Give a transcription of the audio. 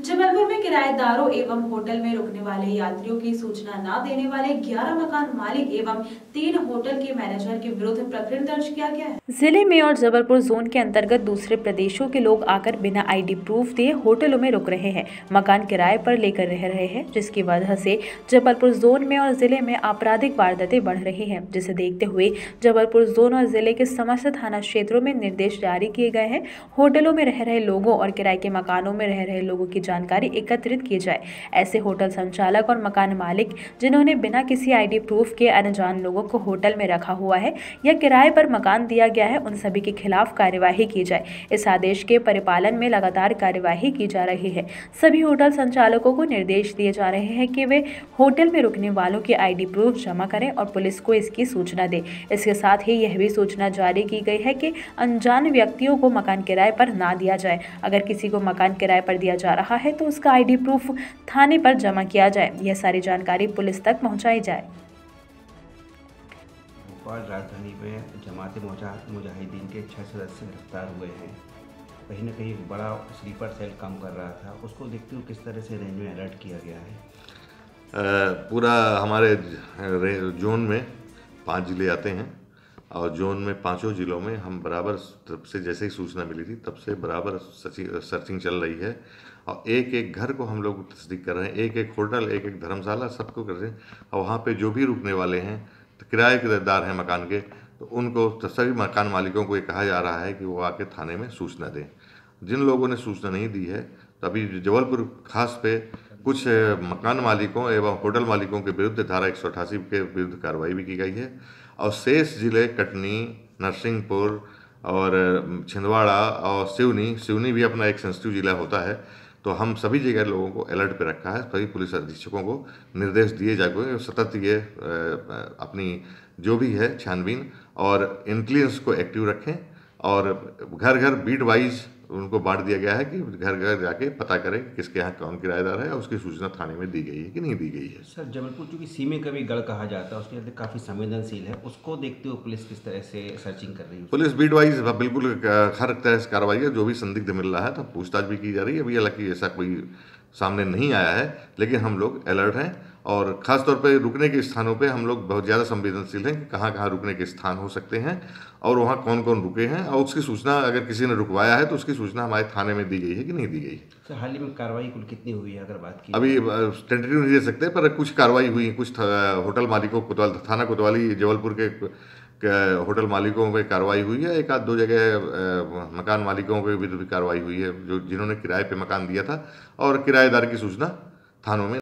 जबलपुर में किराएदारों एवं होटल में रुकने वाले यात्रियों की सूचना न देने वाले 11 मकान मालिक एवं 3 होटल के मैनेजर के विरुद्ध प्रकरण दर्ज किया गया है। जिले में और जबलपुर जोन के अंतर्गत दूसरे प्रदेशों के लोग आकर बिना आईडी प्रूफ दिए होटलों में रुक रहे हैं, मकान किराए पर लेकर रह रहे हैं, जिसकी वजह से जबलपुर जोन में और जिले में आपराधिक वारदातें बढ़ रही हैं। जिसे देखते हुए जबलपुर जोन और जिले के समस्त थाना क्षेत्रों में निर्देश जारी किए गए हैं। होटलों में रह रहे लोगों और किराए के मकानों में रह रहे लोगों की जानकारी एकत्रित की जाए। ऐसे होटल संचालक और मकान मालिक जिन्होंने बिना किसी आईडी प्रूफ के अनजान लोगों को होटल में रखा हुआ है या किराए पर मकान दिया गया है, उन सभी के खिलाफ कार्यवाही की जाए। इस आदेश के परिपालन में लगातार कार्यवाही की जा रही है। सभी होटल संचालकों को निर्देश दिए जा रहे हैं कि वे होटल में रुकने वालों के आईडी प्रूफ जमा करें और पुलिस को इसकी सूचना दें। इसके साथ ही यह भी सूचना जारी की गई है कि अनजान व्यक्तियों को मकान किराए पर ना दिया जाए। अगर किसी को मकान किराए पर दिया जा रहा है तो उसका आईडी प्रूफ थाने पर जमा किया जाए। यह सारी जानकारी पुलिस तक पहुंचाई जाए। भोपाल राजधानी में जमात मुजाहिदीन के 6 सदस्य गिरफ्तार हुए हैं। कहीं न कहीं एक बड़ा स्लीपर सेल काम कर रहा था, उसको देखते हुए किस तरह से रेंज में अलर्ट किया गया है? पूरा हमारे जोन में 5 ज़िले आते हैं और जोन में 5 ज़िलों में हम बराबर तब से जैसे ही सूचना मिली थी तब से बराबर सर्चिंग चल रही है और एक एक घर को हम लोग तस्दीक कर रहे हैं, एक एक होटल, एक एक धर्मशाला, सबको कर रहे हैं। और वहाँ पे जो भी रुकने वाले हैं तो किराएदार हैं मकान के, तो उनको सभी मकान मालिकों को ये कहा जा रहा है कि वो आके थाने में सूचना दें। जिन लोगों ने सूचना नहीं दी है तो अभी जबलपुर खास पे कुछ मकान मालिकों एवं होटल मालिकों के विरुद्ध धारा 188 के विरुद्ध कार्रवाई भी की गई है और शेष जिले कटनी, नरसिंहपुर और छिंदवाड़ा और सिवनी भी अपना एक सेंसिटिव जिला होता है। तो हम सभी जगह लोगों को अलर्ट पे रखा है। सभी पुलिस अधीक्षकों को निर्देश दिए जाएंगे सतत ये अपनी जो भी है छानबीन और इंटेलिजेंस को एक्टिव रखें और घर घर बीट वाइज उनको बांट दिया गया है कि घर घर जाके पता करें किसके यहाँ कौन किराएदार है और उसकी सूचना थाने में दी गई है कि नहीं दी गई है। सर, जबलपुर चूँकि सीमे का भी गढ़ कहा जाता है, उसके अंदर काफ़ी संवेदनशील है, उसको देखते हुए पुलिस किस तरह से सर्चिंग कर रही है? पुलिस बीट वाइज बिल्कुल हर तरह से कार्रवाई है। जो भी संदिग्ध मिल रहा है तो पूछताछ भी की जा रही है। अभी हालांकि ऐसा कोई सामने नहीं आया है, लेकिन हम लोग अलर्ट हैं और ख़ास तौर पे रुकने के स्थानों पे हम लोग बहुत ज़्यादा संवेदनशील हैं कि कहाँ कहाँ रुकने के स्थान हो सकते हैं और वहाँ कौन कौन रुके हैं और उसकी सूचना अगर किसी ने रुकवाया है तो उसकी सूचना हमारे थाने में दी गई है कि नहीं दी गई है। सर, हाल ही में कार्रवाई कुल कितनी हुई है अगर बात की? अभी टेंटेटिव नहीं दे सकते, पर कुछ कार्रवाई हुई। कुछ होटल मालिकों थाना कोतवाली जबलपुर के होटल मालिकों पे कार्रवाई हुई है। एक आध 2 जगह मकान मालिकों के विरुद्ध भी कार्रवाई हुई है जो जिन्होंने किराए पे मकान दिया था और किराएदार की सूचना थानों में